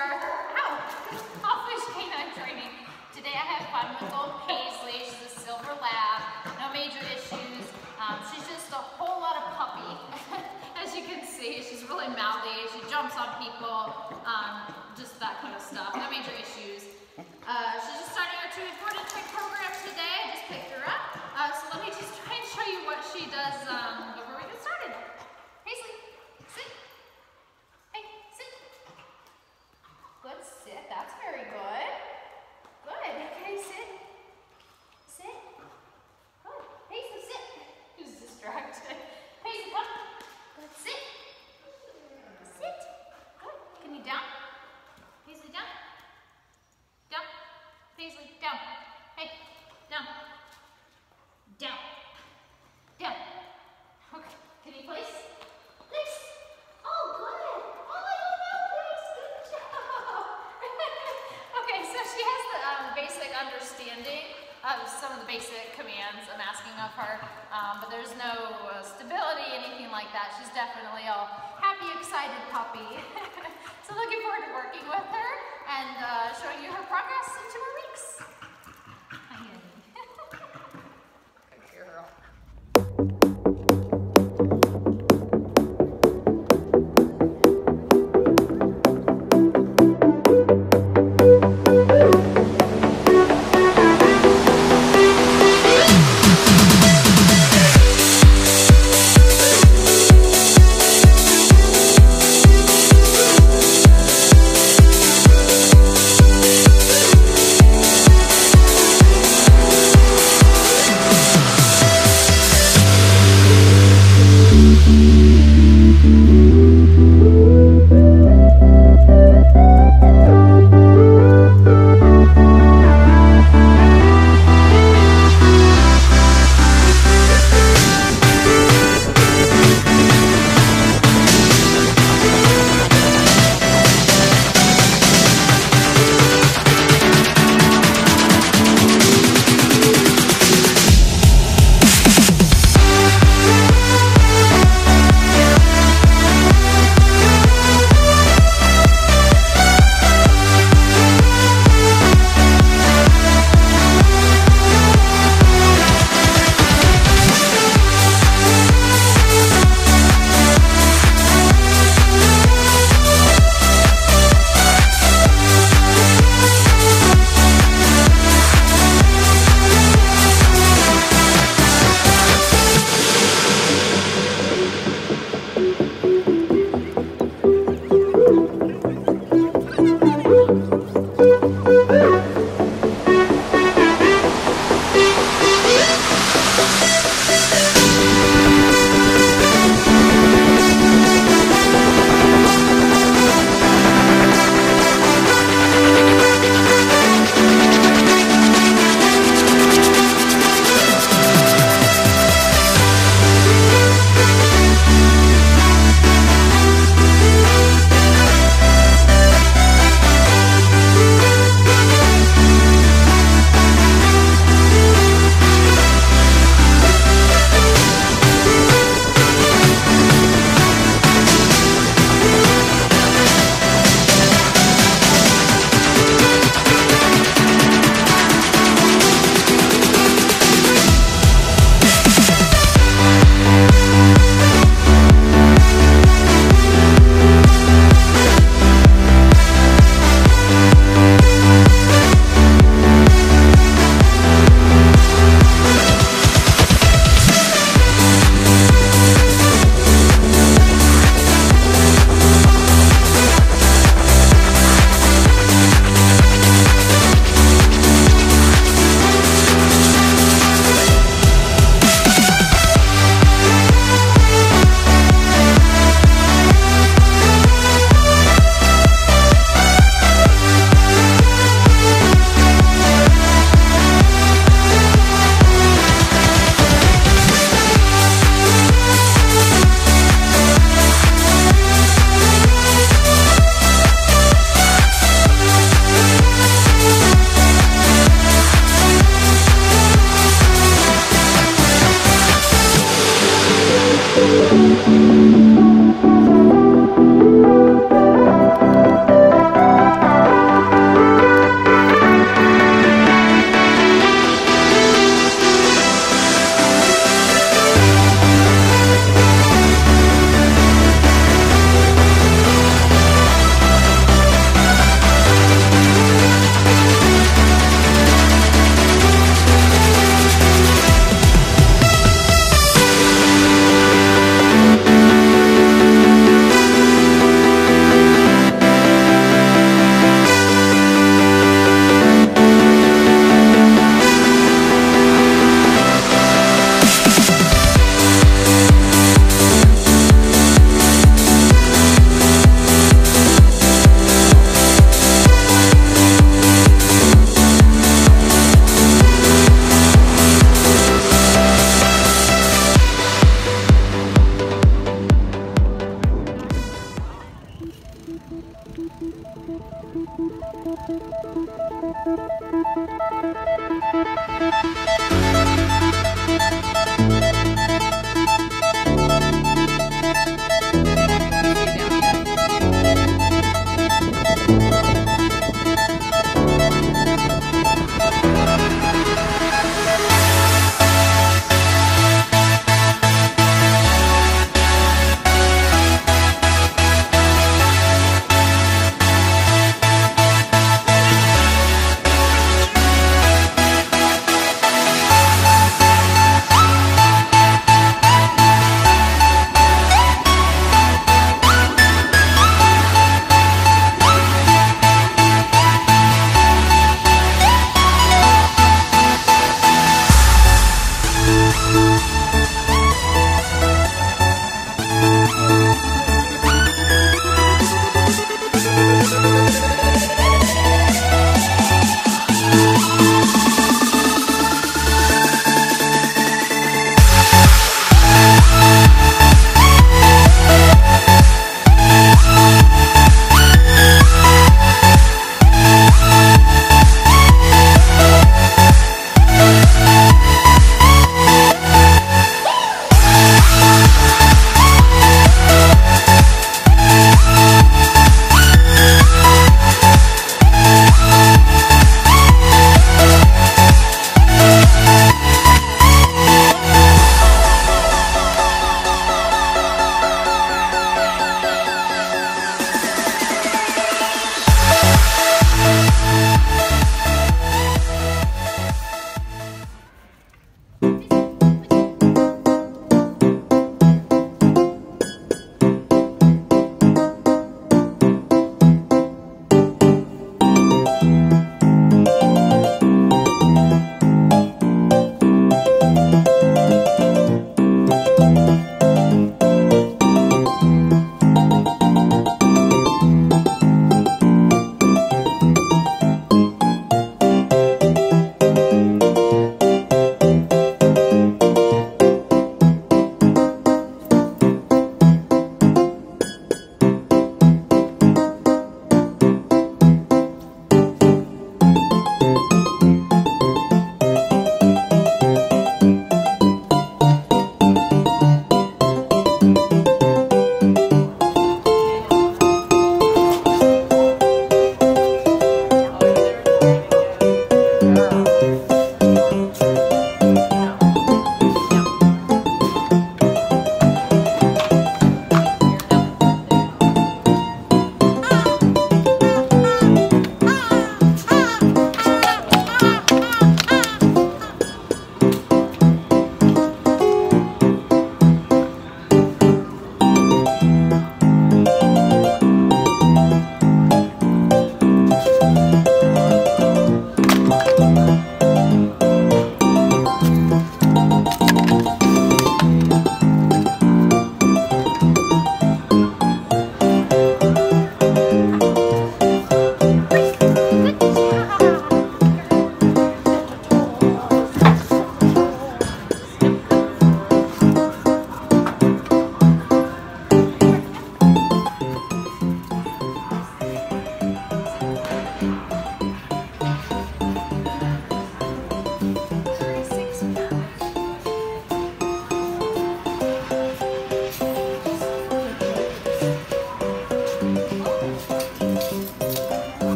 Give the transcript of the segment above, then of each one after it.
our off-leash canine training. Today I have fun with old Paisley. She's a silver lab, no major issues. She's just a whole lot of puppy. As you can see, she's really mouthy. She jumps on people, just that kind of stuff. No major issues. She's just starting her 2 important trick program today. I just picked her up. So let me just try and show you what she does before we get started. Paisley, sit. Hey, sit. Good, sit. That's very good. Good. Okay, sit. Sit. Good. Paisley, sit. Who's distracted? Paisley, come. Good, sit. Sit. Good. Can you down? Paisley, down. Down. Paisley, down. Hey, down. Down. Down. Okay. Can you place? Place. Oh, good. Oh my God, place. Good job. Okay, so she has the basic understanding of some of the basic commands I'm asking of her, but there's no stability, anything like that. She's definitely a happy, excited puppy. So looking forward to working with her and showing you her progress in 2 more weeks. Good girl.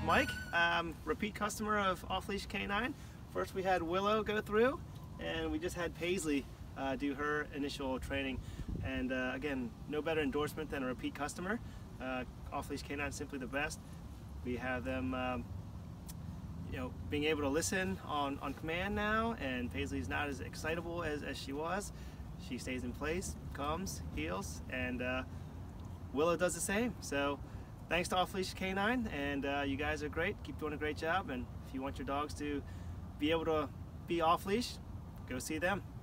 Mike, repeat customer of Off Leash K9. First we had Willow go through, and we just had Paisley do her initial training. And again, no better endorsement than a repeat customer. Off Leash K9 is simply the best. We have them being able to listen on command now, and Paisley's not as excitable as she was. She stays in place, comes, heels, and Willow does the same. So thanks to Off Leash K9, and you guys are great. Keep doing a great job, and if you want your dogs to be able to be off leash, go see them.